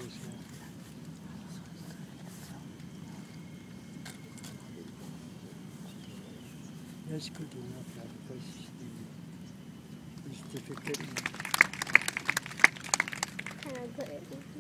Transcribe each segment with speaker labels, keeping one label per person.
Speaker 1: close now. That's good enough now because it's difficult now.
Speaker 2: Kind of good.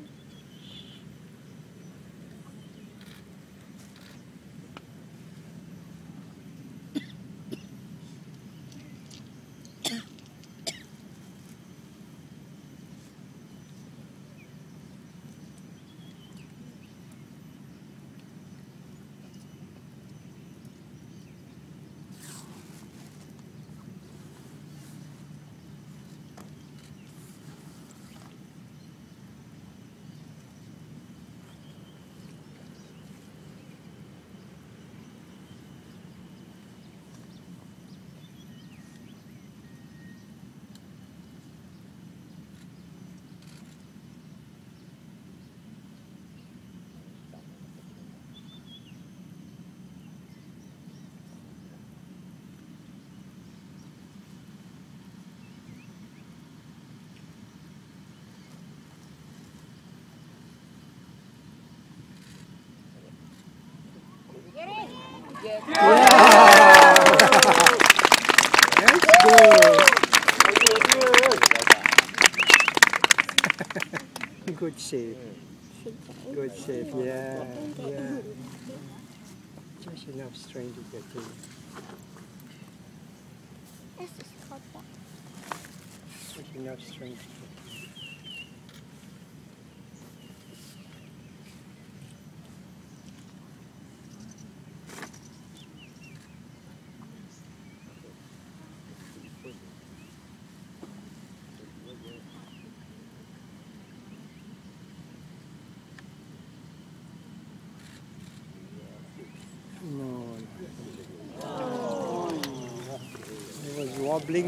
Speaker 1: Yeah! That's good! Good shape. Good shape, yeah. Yeah. Just enough strength to get to.
Speaker 2: This is called that.
Speaker 1: Just enough strength to get to. No. It was wobbling.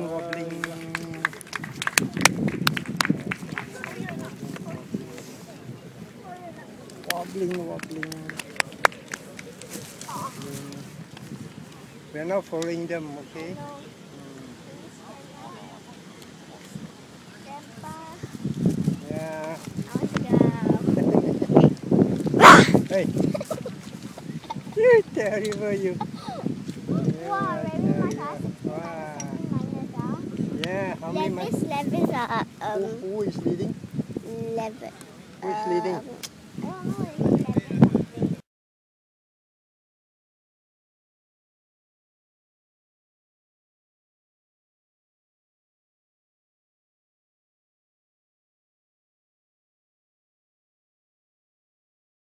Speaker 1: Wobbling. We're not following them, okay?
Speaker 2: Grandpa,
Speaker 1: Yeah.
Speaker 2: I want to go.
Speaker 1: Hey! You're terrible, you.
Speaker 2: Wow, maybe my class is
Speaker 1: Wow.
Speaker 2: minus out.
Speaker 1: Yeah, how many
Speaker 2: This levels are
Speaker 1: who is leading?
Speaker 2: 11.
Speaker 1: Who is leading?
Speaker 2: I don't know.